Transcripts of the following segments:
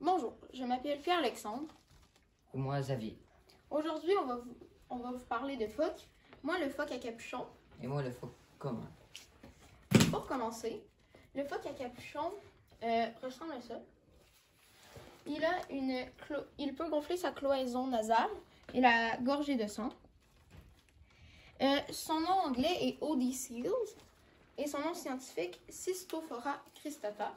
Bonjour, je m'appelle Pierre-Alexandre. Moi, Xavier. Aujourd'hui, on va vous parler de phoques. Moi, le phoque à capuchon. Et moi, le phoque commun. Pour commencer, le phoque à capuchon ressemble à ça. Il peut gonfler sa cloison nasale et la gorgée de sang. Son nom anglais est Odysseus et son nom scientifique Cystophora cristata.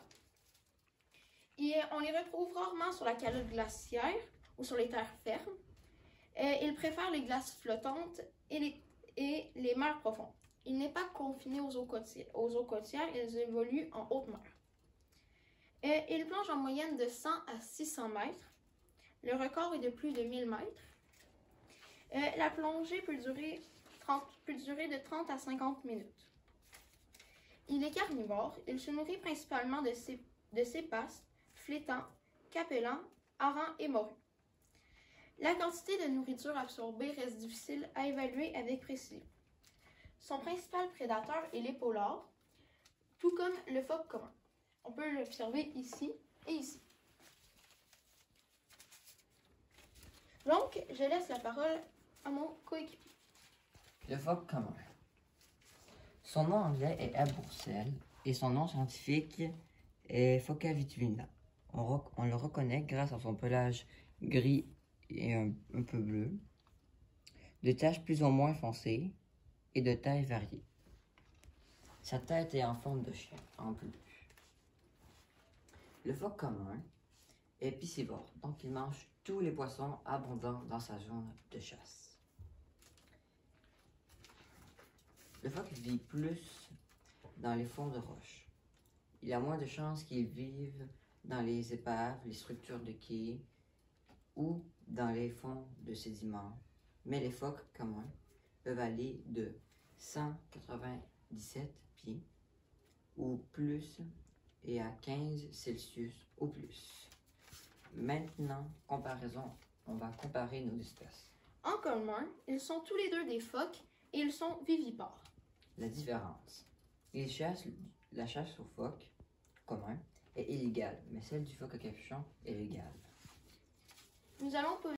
On les retrouve rarement sur la calotte glaciaire ou sur les terres fermes. Il préfère les glaces flottantes et les mers profondes. Il n'est pas confiné aux eaux côtières, ils évoluent en haute mer. Il plonge en moyenne de 100 à 600 mètres. Le record est de plus de 1000 mètres. La plongée peut durer de 30 à 50 minutes. Il est carnivore. Il se nourrit principalement de cépaces, flétans, capelans, harengs et morues. La quantité de nourriture absorbée reste difficile à évaluer avec précision. Son principal prédateur est l'épaulard, tout comme le phoque commun. On peut l'observer ici et ici. Donc, je laisse la parole à mon coéquipier. Le phoque commun. Son nom anglais est Abursel et son nom scientifique est Phoca vitulina. On le reconnaît grâce à son pelage gris et un peu bleu, de taches plus ou moins foncées et de taille variée. Sa tête est en forme de chien, en bleu. Le phoque commun est piscivore, donc il mange tous les poissons abondants dans sa zone de chasse. Le phoque vit plus dans les fonds de roche. Il a moins de chances qu'il vive dans les épaves, les structures de quai ou dans les fonds de sédiments, mais les phoques communs peuvent aller de 197 pieds ou plus et à 15 Celsius ou plus. Maintenant, on va comparer nos espèces. En commun, ils sont tous les deux des phoques et ils sont vivipares. La différence. La chasse au phoque commun est illégale, mais celle du phoque à capuchon est légale. Nous allons